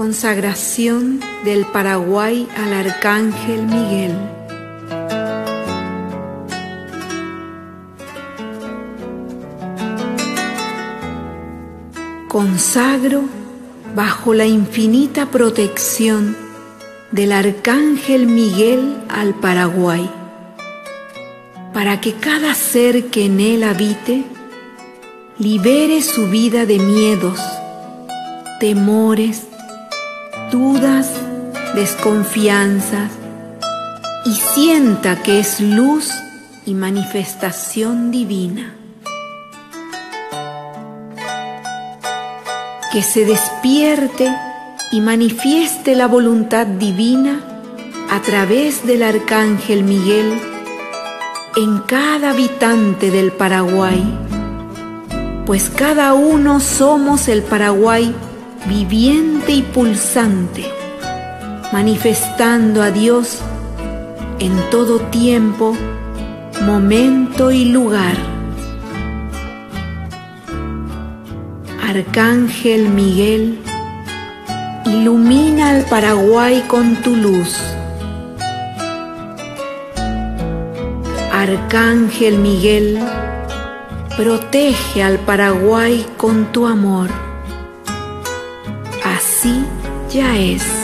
Consagración del Paraguay al Arcángel Miguel. Consagro bajo la infinita protección del Arcángel Miguel al Paraguay, para que cada ser que en él habite libere su vida de miedos, temores, dudas, desconfianzas y sienta que es luz y manifestación divina. Que se despierte y manifieste la voluntad divina a través del Arcángel Miguel en cada habitante del Paraguay, pues cada uno somos el Paraguay viviente y pulsante, manifestando a Dios en todo tiempo, momento y lugar. Arcángel Miguel, ilumina al Paraguay con tu luz. Arcángel Miguel, protege al Paraguay con tu amor. Así ya es.